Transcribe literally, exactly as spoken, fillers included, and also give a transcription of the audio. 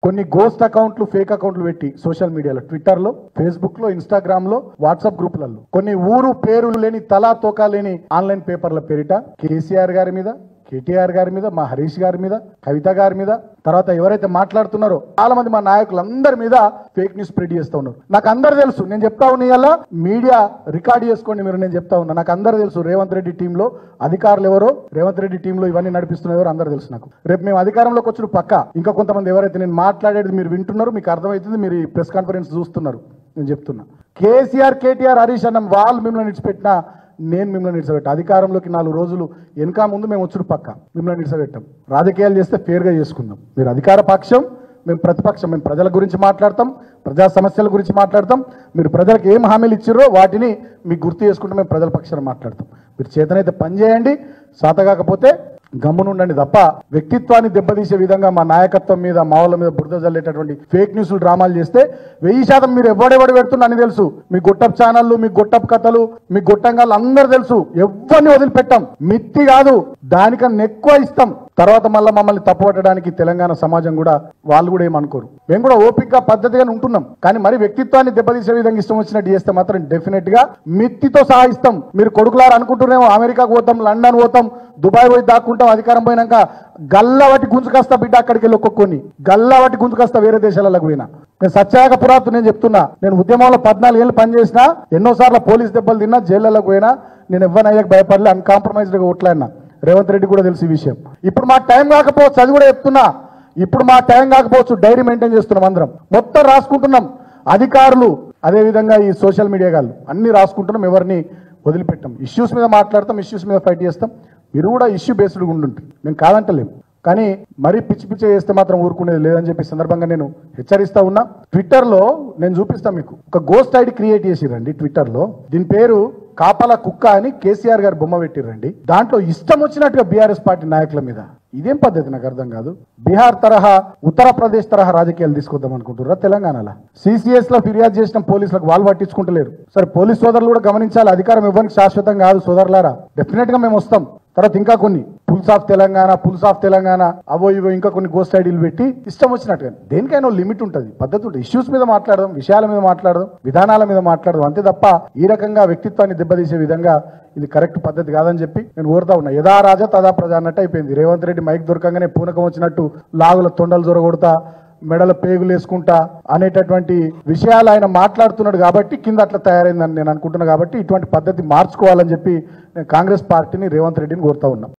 కొన్ని గోస్ట్ అకౌంట్లు ఫేక్ అకౌంట్లు పెట్టి సోషల్ మీడియాలో ట్విట్టర్ లో ఫేస్బుక్ లో ఇన్స్టాగ్రామ్ లో వాట్సాప్ గ్రూపులలో కొన్ని ఊరు పేరు లేని తలా తోకా లేని ఆన్లైన్ పేపర్ల పేరిట కేసీఆర్ గారి మీద కేటీఆర్ గారి మీద మా హరీష్ గారి మీద కవిత గారి మీద తర్వాత ఎవరైతే మాట్లాడుతున్నారో చాలా మంది మా నాయకులందరి మీద ఫేక్ న్యూస్ స్ప్రెడ్ చేస్తూ ఉన్నారు. నాకు అందరు తెలుసు, నేను చెప్తా ఉన్నా మీడియా రికార్డ్ చేసుకోండి మీరు, నేను చెప్తా ఉన్నా నాకు అందరు తెలుసు. రేవంత్ రెడ్డి టీంలో అధికారులు ఎవరో, రేవంత్ రెడ్డి టీంలో ఇవన్నీ నడిపిస్తున్న ఎవరో అందరు తెలుసు నాకు. రేపు మేము అధికారంలోకి వచ్చిన పక్క ఇంకా కొంతమంది ఎవరైతే నేను మాట్లాడేది మీరు వింటున్నారు, మీకు అర్థమవుతుంది, మీరు ఈ ప్రెస్ కాన్ఫరెన్స్ చూస్తున్నారు. నేను చెప్తున్నా కేసీఆర్ కేటీఆర్ హరీష్ అన్న వాళ్ళు మిమ్మల్ని నిడిచిపెట్టినా నేను మిమ్మల్ని నిడిచిపెట్టా. అధికారంలోకి నాలుగు రోజులు వెనక ముందు మేము వచ్చుడు పక్క మిమ్మల్ని నిడిచిపెట్టాం. రాజకీయాలు చేస్తే ఫేర్గా చేసుకుందాం. మీరు అధికార పక్షం, మేము ప్రతిపక్షం. మేము ప్రజల గురించి మాట్లాడతాం, ప్రజా సమస్యల గురించి మాట్లాడతాం. మీరు ప్రజలకు ఏం హామీలు ఇచ్చిర్రో వాటిని మీకు గుర్తు చేసుకుంటూ మేము ప్రజల పక్షాన మాట్లాడతాం. మీరు చేతనైతే పని చేయండి, సాతగాకపోతే గమ్మునుండండి తప్ప వ్యక్తిత్వాన్ని దెబ్బతీసే విధంగా మా నాయకత్వం మీద మా వాళ్ళ మీద బురద జల్లేటటువంటి ఫేక్ న్యూస్లు డ్రామాలు చేస్తే వెయ్యి శాతం మీరు ఎవడెవడు పెడుతున్నా అని తెలుసు. మీ గొట్టపు ఛానళ్ళు, మీ గొట్టపు కథలు, మీ గొట్టంగాళ్ళు అందరూ తెలుసు. ఎవరిని వదిలిపెట్టాం, మిత్తి కాదు దానికన్నా ఎక్కువ ఇస్తాం. తర్వాత మళ్ళీ మమ్మల్ని తప్పుపట్టడానికి తెలంగాణ సమాజం కూడా వాళ్ళు కూడా ఏమనుకోరు. మేము కూడా ఓపికగా పద్ధతిగానే ఉంటున్నాం. కానీ మరి వ్యక్తిత్వాన్ని దెబ్బతీసే విధంగా ఇష్టం వచ్చినట్టు చేస్తే మాత్రం డెఫినెట్ గా మిత్తితో సహా ఇస్తాం. మీరు కొడుకులారు అనుకుంటున్నామో అమెరికాకు పోతాం, లండన్ పోతాం, దుబాయ్ పోయి దాక్కుంటాం. అధికారం పోయినాక గల్లవటి గుంజుకొస్తా బిడ్డ, అక్కడికి వెళ్ళి ఒక్కొక్కని గల్లవటి గుంజుకొస్తా వేరే దేశాలకు పోయినా. నేను సత్యాగ పురాతు నేను చెప్తున్నా, నేను ఉద్యమంలో పద్నాలుగు ఏళ్ళు పనిచేసినా, ఎన్నోసార్లు పోలీస్ దెబ్బలు తిన్నా, జైళ్ళకు పోయినా, నేను ఎవరినయ్యాక భయపడలే, అన్కాంప్రమైజ్డ్గా ఓట్లాడినా. రేవంత్ రెడ్డి కూడా తెలుసు ఈ విషయం. ఇప్పుడు మా టైం కాకపోవచ్చు, అది కూడా చెప్తున్నా. ఇప్పుడు మా టైం కాకపోవచ్చు, డైరీ మెయింటైన్ చేస్తున్నాం, అందరం మొత్తం రాసుకుంటున్నాం. అధికారులు అదేవిధంగా ఈ సోషల్ మీడియా గాళ్ళు అన్ని రాసుకుంటున్నాం, ఎవరిని వదిలిపెట్టాం. ఇష్యూస్ మీద మాట్లాడతాం, ఇష్యూస్ మీద ఫైట్ చేస్తాం. మీరు కూడా ఇష్యూ బేస్డ్గా ఉండుంటుంది, మేము కాదంటలేము. కానీ మరీ పిచ్చి పిచ్చి చేస్తే మాత్రం ఊరుకునేది లేదని చెప్పి సందర్భంగా నేను హెచ్చరిస్తా ఉన్నా. ట్విట్టర్లో నేను చూపిస్తా మీకు ఒక గోస్ట్ ఐడి క్రియేట్ చేసిరండి ట్విట్టర్లో. దీని పేరు కాపల కుక్క అని కేసీఆర్ గారు బొమ్మ పెట్టిరండి. దాంట్లో ఇష్టం వచ్చినట్టుగా బీఆర్ఎస్ పార్టీ నాయకుల మీద. ఇదేం పద్ధతి నాకు అర్థం కాదు. బీహార్ తరహా, ఉత్తరప్రదేశ్ తరహా రాజకీయాలు తీసుకొద్దాం అనుకుంటున్నారా తెలంగాణలో? సిసిఎస్ లో ఫిర్యాదు చేసిన పోలీసులకు వాళ్ళు పట్టించుకుంటలేరు. సరే పోలీస్ సోదరులు కూడా గమనించాలి, అధికారం ఇవ్వడానికి శాశ్వతం కాదు సోదరులారా. డెఫినెట్ గా మేము వస్తాం. తర్వాత ఇంకా కొన్ని pulse of Telangana, pulse of Telangana, అవో ఇవో ఇంకా కొన్ని గోస్ట్ ఐడీలు పెట్టి ఇష్టం వచ్చినట్టుగా. దేనికైనా లిమిట్ ఉంటుంది, పద్ధతి ఉంటుంది. ఇష్యూస్ మీద మాట్లాడదాం, విషయాల మీద మాట్లాడదాం, విధానాల మీద మాట్లాడదాం, అంతే తప్ప ఈ రకంగా వ్యక్తిత్వాన్ని దెబ్బతీసే విధంగా ఇది కరెక్ట్ పద్ధతి కాదని చెప్పి నేను కోరుతా ఉన్నా. యథా రాజా తదా ప్రజ అన్నట్టు అయిపోయింది. రేవంత్ రెడ్డి మైక్ దొరకంగానే పూనకం వచ్చినట్టు లాగుల తొండలు జొరగొడతా, మెడల పేగులు వేసుకుంటా అనేటటువంటి విషయాలు ఆయన మాట్లాడుతున్నాడు కాబట్టి కింద అట్లా తయారైందని నేను అనుకుంటున్నా. కాబట్టి ఇటువంటి పద్ధతి మార్చుకోవాలని చెప్పి నేను కాంగ్రెస్ పార్టీని, రేవంత్ రెడ్డిని కోరుతా ఉన్నా.